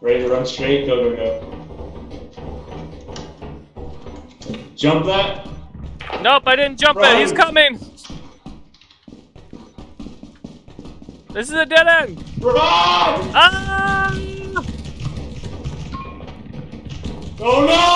Ready to run straight? Go, go, go. Jump that. Nope, I didn't jump it. He's coming. This is a dead end. Run! Ah! Oh no!